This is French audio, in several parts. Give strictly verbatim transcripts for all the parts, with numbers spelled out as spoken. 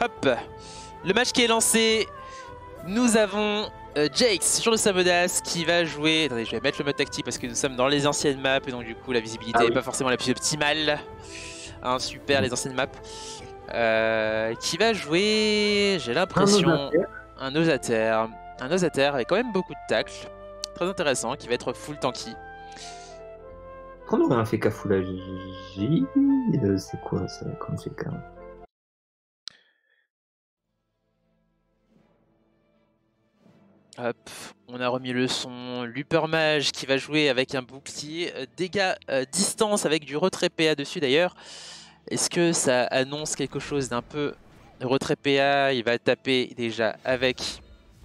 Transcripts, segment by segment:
Hop, le match qui est lancé. Nous avons euh, Jax sur le Samodas qui va jouer. Attendez, je vais mettre le mode tactique parce que nous sommes dans les anciennes maps et donc du coup la visibilité n'est ah, oui. pas forcément la plus optimale. Hein, super, les anciennes maps. Euh, qui va jouer, j'ai l'impression, un Osater. Un Osater avec quand même beaucoup de tacles. Très intéressant, qui va être full tanky. On aurait un Feka full A J. C'est quoi ça comme Feka? Hop, on a remis le son. Luper Mage qui va jouer avec un bouclier. Dégâts euh, distance avec du retrait P A dessus d'ailleurs. Est-ce que ça annonce quelque chose d'un peu retrait P A? Il va taper déjà avec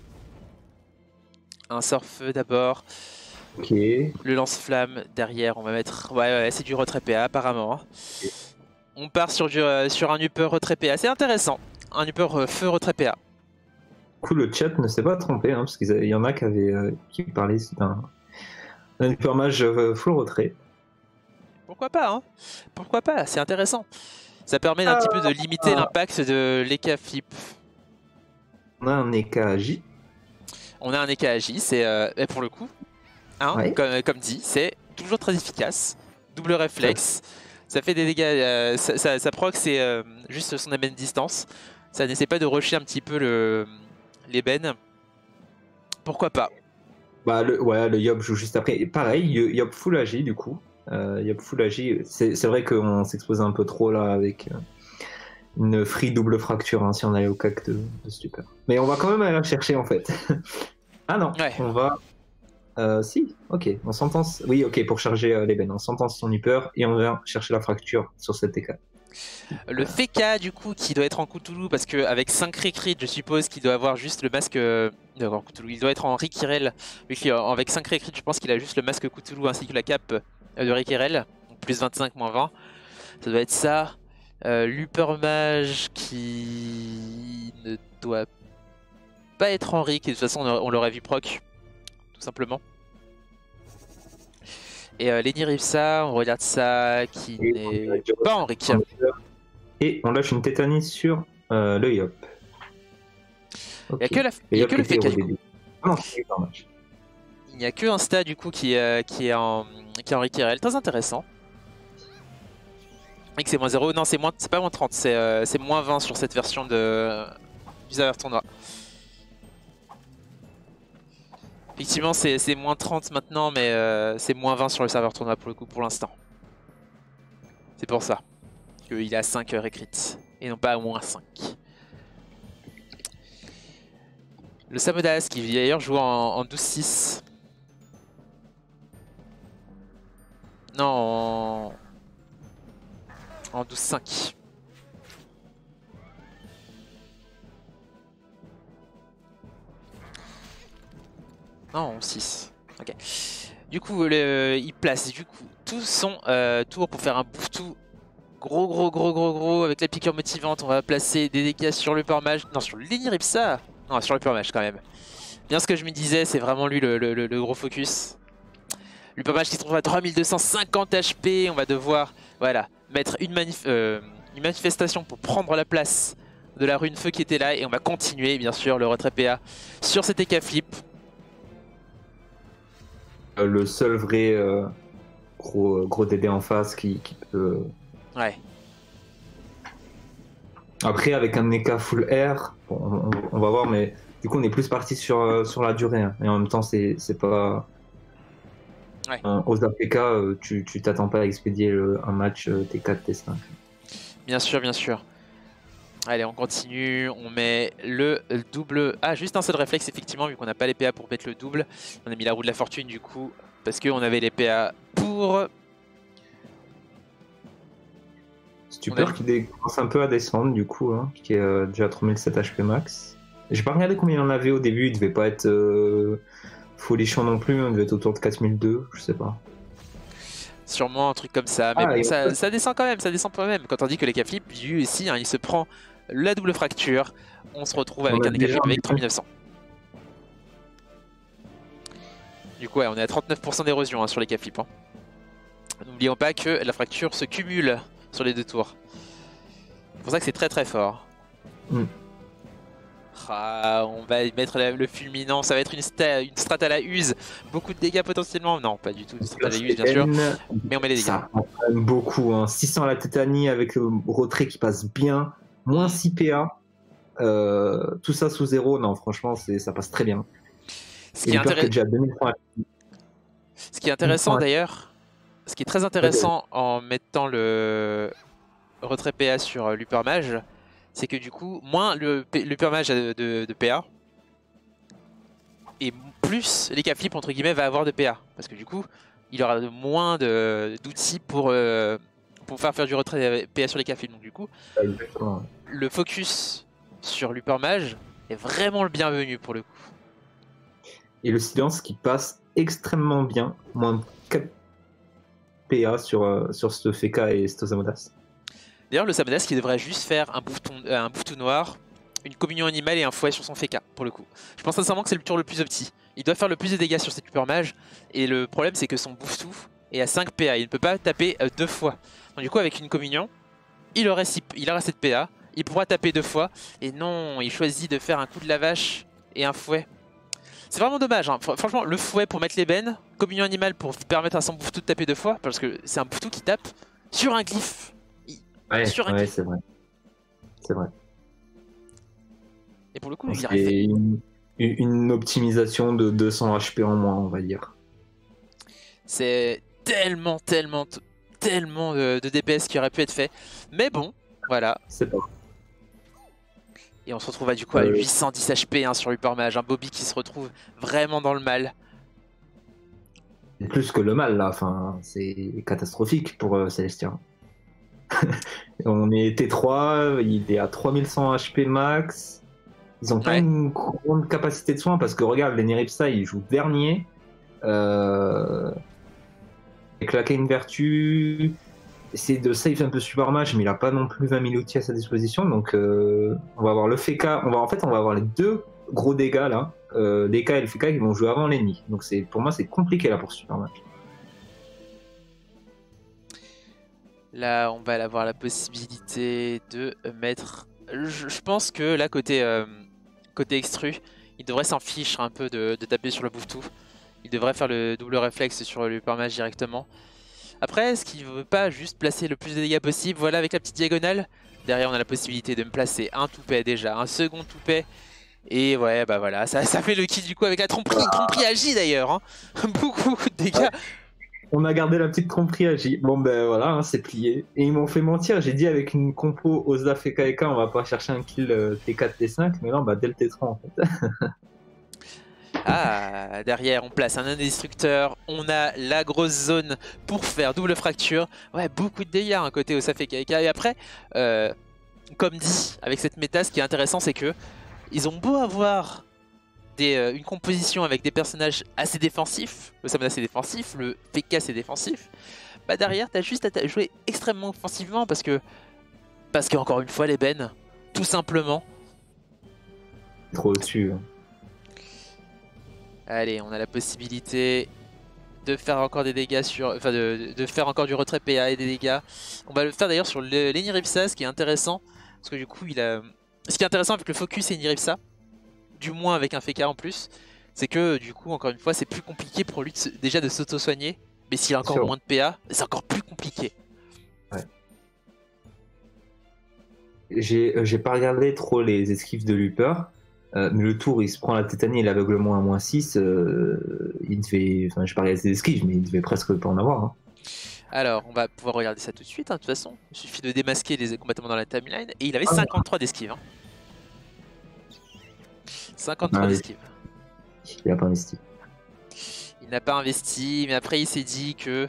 un sort-feu d'abord. Ok. Le lance-flamme derrière, on va mettre... Ouais, ouais, c'est du retrait P A apparemment. Okay. On part sur, du, euh, sur un upper retrait P A. C'est intéressant. Un upper euh, feu retrait P A. Du coup, le chat ne s'est pas trompé, hein, parce qu'il y en a qui, avaient, euh, qui parlaient d'un upper mage euh, full retrait. Pourquoi pas, hein? Pourquoi pas? C'est intéressant. Ça permet d'un ah, petit peu de limiter ah. l'impact de l'E K flip. On a un E K J. On a un E K J, c'est euh, pour le coup, hein, ouais. comme, comme dit, c'est toujours très efficace. Double réflexe, ouais. Ça fait des dégâts, euh, ça, ça, ça proc, c'est euh, juste son ébène distance. Ça n'essaie pas de rusher un petit peu l'ébène. Pourquoi pas? Bah le, ouais, le Yob joue juste après. Et pareil, Yob full A J du coup. Euh, Yob full A J, c'est vrai qu'on s'expose un peu trop là avec euh, une free double fracture hein, si on allait au cac de, de Stupeur. Mais on va quand même aller la chercher en fait. Ah non, ouais. On va... Euh, si, ok, on s'entend... Oui, ok, pour charger euh, l'ébène, on s'entend son upper et on vient chercher la fracture sur cette T K. Le Feka du coup qui doit être en Cthulhu parce qu'avec cinq Recrit je suppose qu'il doit avoir juste le masque euh, en Cthulhu. Il doit être en Rikirel, avec cinq Recrit je pense qu'il a juste le masque Cthulhu ainsi que la cape de Rikirel, plus vingt-cinq, moins vingt. Ça doit être ça. Euh, Luper Mage qui ne doit pas être en Rick et de toute façon on l'aurait vu proc tout simplement. Et euh, Lenny Ripsa, on regarde ça qui n'est pas en Rick. Et on lâche une tétanie sur euh, le Yop. Okay. Il n'y a que, la... Il y a que le Feka du coup. Ah non, il n'y a que un stade du coup qui, euh, qui est en, qui est en Rikirel. Très intéressant. Et que c'est moins zéro. Non, c'est moins... pas moins trente, c'est euh, moins vingt sur cette version de... du serveur tournoi. Effectivement, c'est moins trente maintenant, mais euh, c'est moins vingt sur le serveur tournoi pour le coup pour l'instant. C'est pour ça qu'il a cinq Recrit et non pas à moins cinq. Le Samodas qui d'ailleurs joue en, en douze six. Non, en, en douze cinq. Non, en six. Ok. Du coup, le, il place du coup tout son euh, tour pour faire un bouffe tout gros, gros, gros, gros, gros avec la piqûre motivante. On va placer des dégâts sur le Luper Mage. Non, sur le Lenny Ripsa. Non, sur le Luper Mage quand même. Bien ce que je me disais, c'est vraiment lui le, le, le, le gros focus. Luper Mage qui se trouve à trois mille deux cent cinquante H P. On va devoir, voilà, mettre une, manif euh, une manifestation pour prendre la place de la rune feu qui était là. Et on va continuer, bien sûr, le retrait P A sur cet E K flip. Le seul vrai euh, gros, gros D D en face qui, qui peut... Ouais. Après, avec un E K full air, bon, on, on va voir, mais du coup, on est plus parti sur, sur la durée. Hein. Et en même temps, c'est pas... Ouais. Euh, aux A P K, euh, tu t'attends pas à expédier le, un match euh, T quatre, T cinq. Bien sûr, bien sûr. Allez, on continue, on met le double... Ah, juste un seul réflexe, effectivement, vu qu'on n'a pas les P A pour mettre le double. On a mis la roue de la fortune, du coup, parce qu'on avait les P A pour... Stupeur a... qui commence un peu à descendre, du coup, hein, qui est euh, déjà à trois mille sept H P max. J'ai pas regardé combien il en avait au début, il devait pas être euh, folichon non plus, on devait être autour de quatre mille deux, je sais pas. Sûrement un truc comme ça, mais ah, bon, ça, ça descend quand même, ça descend quand même. Quand on dit que les K-flip, lui ici, hein, il se prend la double fracture, on se retrouve avec un E K flip avec trois mille neuf cents. Du coup, ouais, on est à trente-neuf pour cent d'érosion hein, sur les K-flip. Hein. N'oublions pas que la fracture se cumule sur les deux tours. C'est pour ça que c'est très très fort. Mm. Ah, on va y mettre la- le fulminant, ça va être une, sta une strat à la use. Beaucoup de dégâts potentiellement. Non, pas du tout, une strat à la use bien sûr. Mais on met les dégâts. Ça prend quand même beaucoup. Hein. six cents à la tétanie avec le retrait qui passe bien. Moins six P A. Euh, tout ça sous zéro. Non, franchement, ça passe très bien. Ce qui, est intéress... déjà deux mille points. ce qui est intéressant d'ailleurs, ce qui est très intéressant okay. en mettant le retrait P A sur l'Hypermage, c'est que du coup, moins le l'Hypermage de, de, de P A, et plus les flip entre guillemets va avoir de P A. Parce que du coup, il aura moins d'outils pour, euh, pour faire faire du retrait P A sur les flip. Donc du coup, exactement. Le focus sur l'Hypermage est vraiment le bienvenu pour le coup. Et le silence qui passe extrêmement bien, moins de quatre P A sur, euh, sur ce F K et Stosamodas. D'ailleurs, le Samodas qui devrait juste faire un bouffeton, euh, un bouffeton noir, une communion animale et un fouet sur son F K pour le coup. Je pense sincèrement que c'est le tour le plus opti. Il doit faire le plus de dégâts sur cet Hypermage et le problème c'est que son bouffetou est à cinq P A. Il ne peut pas taper euh, deux fois. Donc du coup, avec une communion, il aurait, six, il aura sept P A. Il pourra taper deux fois. Et non, il choisit de faire un coup de la vache et un fouet. C'est vraiment dommage, hein. Franchement, le fouet pour mettre l'ébène, communion animale pour permettre à son bouffetou de taper deux fois, parce que c'est un bouffetou qui tape sur un glyphe. Ouais, sur un ouais glyphe. C'est vrai. C'est vrai. Et pour le coup, il aurait fait une, une optimisation de deux cents H P en moins, on va dire. C'est tellement, tellement, tellement de, de D P S qui aurait pu être fait. Mais bon, voilà. C'est pas. Et on se retrouve à du coup à huit cent dix H P hein, sur Hypermage. Un Bobby qui se retrouve vraiment dans le mal. C'est plus que le mal là, enfin, c'est catastrophique pour euh, Célestien. On est T trois, il est à trois mille cent H P max. Ils ont pas ouais. une grande capacité de soins parce que regarde, les Neripsa il joue dernier. Euh... Avec la Kane Vertu, essayer de save un peu Supermage, mais il a pas non plus vingt mille outils à sa disposition. Donc euh, on va avoir le F K, on va, en fait on va avoir les deux gros dégâts là, euh, D K et le F K qui vont jouer avant l'ennemi. Donc pour moi c'est compliqué là pour Supermage. Là on va avoir la possibilité de mettre... Je, je pense que là côté, euh, côté extru, il devrait s'en fiche un peu de, de taper sur le bouffetou. Il devrait faire le double réflexe sur l'Hypermage directement. Après, est-ce qu'il ne veut pas juste placer le plus de dégâts possible? Voilà, avec la petite diagonale. Derrière, on a la possibilité de me placer un toupet déjà, un second toupet. Et ouais, bah voilà, ça, ça fait le kill du coup avec la tromperie. Tromperie agit d'ailleurs. Hein. Beaucoup, beaucoup de dégâts. On a gardé la petite tromperie agit. Bon ben voilà, hein, c'est plié. Et ils m'ont fait mentir, j'ai dit avec une compo Osda F K E K, on va pas chercher un kill euh, T quatre T cinq, mais là on va dès le T trois en fait. Ah, derrière on place un indestructeur, on a la grosse zone pour faire double fracture. Ouais, beaucoup de dégâts hein, côté Osa F K E K. Et après, euh, comme dit, avec cette méta, ce qui est intéressant, c'est que ils ont beau avoir des, euh, une composition avec des personnages assez défensifs, le Samana c'est défensif, le P K c'est défensif, bah derrière t'as juste à jouer extrêmement offensivement parce que, parce qu'encore une fois, l'ébène, tout simplement. Trop au-dessus. Hein. Allez, on a la possibilité de faire encore des dégâts sur, enfin de, de faire encore du retrait P A et des dégâts. On va le faire d'ailleurs sur l'Eniripsa, ce qui est intéressant, parce que du coup il a, ce qui est intéressant avec le focus Eniripsa, du moins avec un F K en plus, c'est que du coup encore une fois c'est plus compliqué pour lui de se, déjà de s'auto-soigner, mais s'il a encore moins de P A, c'est encore plus compliqué. Ouais. J'ai euh, pas regardé trop les esquives de Luper. Euh, mais le tour, il se prend la tétanie et l'aveuglement à moins six, euh, il devait, enfin je parlais des esquives, mais il devait presque pas en avoir. Hein. Alors, on va pouvoir regarder ça tout de suite, hein, de toute façon. Il suffit de démasquer les combattements dans la timeline, et il avait cinquante-trois d'esquives. Hein. cinquante-trois ah, d'esquives. Il n'a pas investi. Il n'a pas investi, mais après il s'est dit que...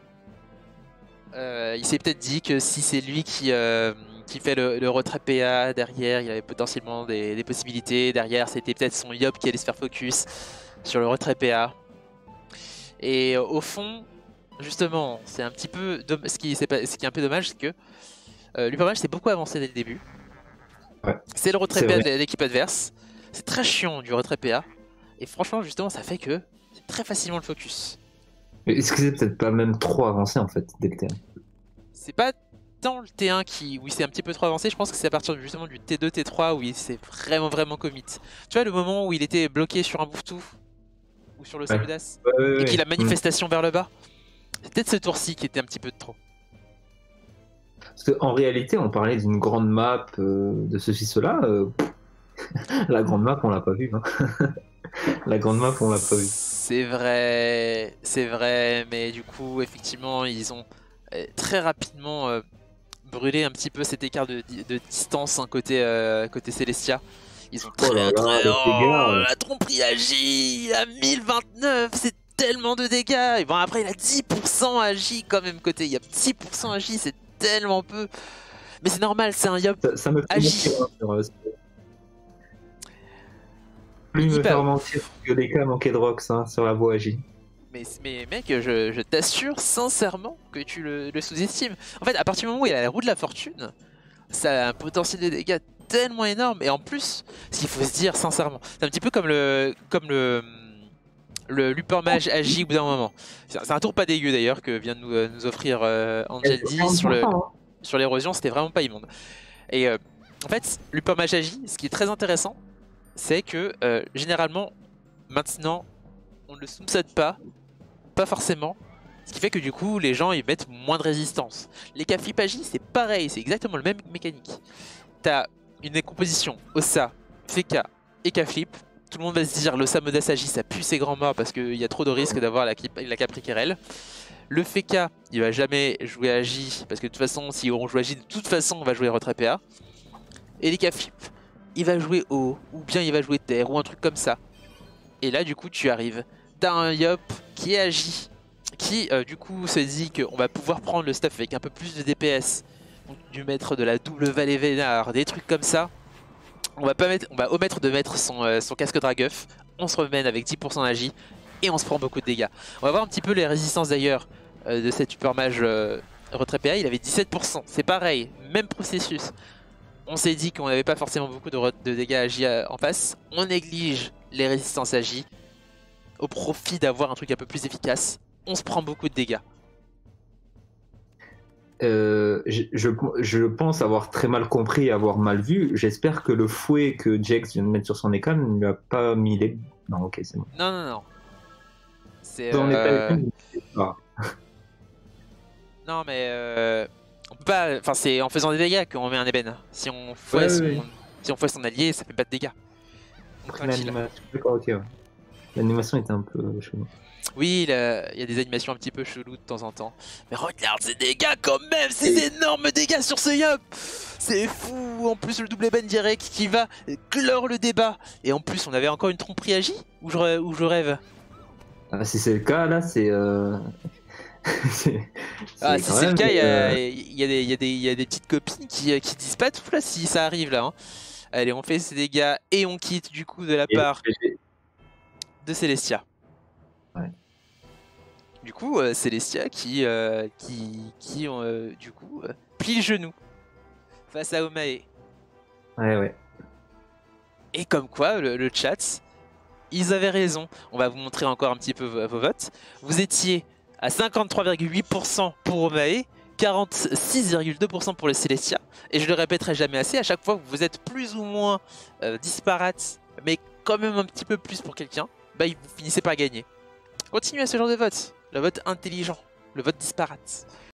Euh, il s'est peut-être dit que si c'est lui qui... Euh, qui fait le, le retrait P A derrière, il y avait potentiellement des, des possibilités. Derrière, c'était peut-être son Yop qui allait se faire focus sur le retrait P A. Et euh, au fond, justement, c'est un petit peu ce qui, pas, ce qui est un peu dommage, c'est que euh, l'Hypermage s'est beaucoup avancé dès le début. Ouais. C'est le retrait P A de l'équipe adverse. C'est très chiant du retrait P A. Et franchement, justement, ça fait que c'est très facilement le focus. Est-ce que c'est peut-être pas même trop avancé en fait dès le terme? C'est pas tant le T un qui, où il s'est un petit peu trop avancé, je pense que c'est à partir justement du T deux, T trois où il s'est vraiment vraiment commit. Tu vois le moment où il était bloqué sur un Bouftou ou sur le Ouais. Samudas Ouais, ouais, et qu'il ouais. a manifestation vers le bas. C'est peut-être ce tour-ci qui était un petit peu de trop. Parce qu'en réalité, on parlait d'une grande map euh, de ceci, cela. euh, La grande map, on l'a pas vue. Hein. La grande map, on l'a pas vue. C'est vrai, c'est vrai, mais du coup, effectivement, ils ont euh, très rapidement euh, brûlé un petit peu cet écart de, de distance hein, côté, euh, côté Celestia. Ils ont très Oh là là, très... les Oh, dégâts. la tromperie agit à mille vingt-neuf, c'est tellement de dégâts. Et bon, après, il a dix pour cent agi quand même côté. Il y a dix pour cent agi, c'est tellement peu. Mais c'est normal, c'est un Yop Ça, ça me fait agi. mentir. Hein, sur, euh, Il, plus il me pa- faire mentir que les cas manquaient de rocks hein, sur la voie J. Mais, mais mec, je, je t'assure sincèrement que tu le, le sous-estimes. En fait, à partir du moment où il a la roue de la fortune, ça a un potentiel de dégâts tellement énorme. Et en plus, ce qu'il faut se dire sincèrement, c'est un petit peu comme le comme le, le Luper Mage agit au bout d'un moment. C'est c'est un tour pas dégueu d'ailleurs que vient de nous, euh, nous offrir euh, Angel D sur le Hein. sur l'érosion, c'était vraiment pas immonde. Et euh, en fait, Luper Mage agit, ce qui est très intéressant, c'est que euh, généralement, maintenant, on ne le soupçonne pas, pas forcément. Ce qui fait que du coup, les gens ils mettent moins de résistance. Les cas flip agi, c'est pareil, c'est exactement le même mécanique. T'as une composition Ossa, Feka et K flip. Tout le monde va se dire le Samodas agi, ça pue ses grands morts parce qu'il y a trop de risques d'avoir la, la Capriquerelle. Le Feka, il va jamais jouer agi parce que de toute façon, si on joue agi, de toute façon, on va jouer retrait P A. Et les K flip, il va jouer haut, ou bien il va jouer terre, ou un truc comme ça. Et là, du coup, tu arrives. T'as un Yop qui est agi, qui euh, du coup se dit qu'on va pouvoir prendre le stuff avec un peu plus de D P S, donc du mettre de la double Valet Vénard, des trucs comme ça. On va, pas mettre, on va omettre de mettre son, euh, son casque Draguff, on se remène avec dix pour cent d'agi et on se prend beaucoup de dégâts. On va voir un petit peu les résistances d'ailleurs euh, de cette Super Mage euh, retrait P A, il avait dix-sept pour cent, c'est pareil, même processus. On s'est dit qu'on n'avait pas forcément beaucoup de, de dégâts agi en face, on néglige les résistances agi au profit d'avoir un truc un peu plus efficace. On se prend beaucoup de dégâts. Euh, je, je, je pense avoir très mal compris et avoir mal vu. J'espère que le fouet que Jax vient de mettre sur son écran ne lui a pas mis les... Non, ok, c'est bon. Non, non, non. C'est... Dans Euh... les pas. Non, mais... Euh... On peut pas... Enfin, c'est en faisant des dégâts qu'on met un ébène. Si on fouet Ouais, son... ouais, ouais. Si on fouet son allié, ça fait pas de dégâts. Donc, tranquille. L'animation, d'accord, ok. Ouais. L'animation était un peu chelou. Oui, il y a des animations un petit peu cheloues de temps en temps. Mais regarde ces dégâts quand même, ces énormes dégâts sur ce Yop. C'est fou. En plus, le double ébène direct qui va clore le débat. Et en plus, on avait encore une tromperie agi ou je, ou je rêve? Ah, si c'est le cas, là, c'est... Euh... Ah, si c'est le cas, il y, euh... y, y, y, y a des petites copines qui, qui disent pas tout là si ça arrive là. Hein. Allez, on fait ces dégâts et on quitte du coup de la part et... de Celestia. Ouais. Du coup, euh, Celestia qui, euh, qui, qui euh, du coup, euh, plie le genou face à Omae. Ouais, ouais. Et comme quoi, le, le chat, ils avaient raison. On va vous montrer encore un petit peu vos, vos votes. Vous étiez à cinquante-trois virgule huit pour cent pour Omae, quarante-six virgule deux pour cent pour le Celestia. Et je le répéterai jamais assez, à chaque fois que vous êtes plus ou moins euh, disparates, mais quand même un petit peu plus pour quelqu'un, bah vous finissez par gagner. Continuez à ce genre de vote. Le vote intelligent, le vote disparate.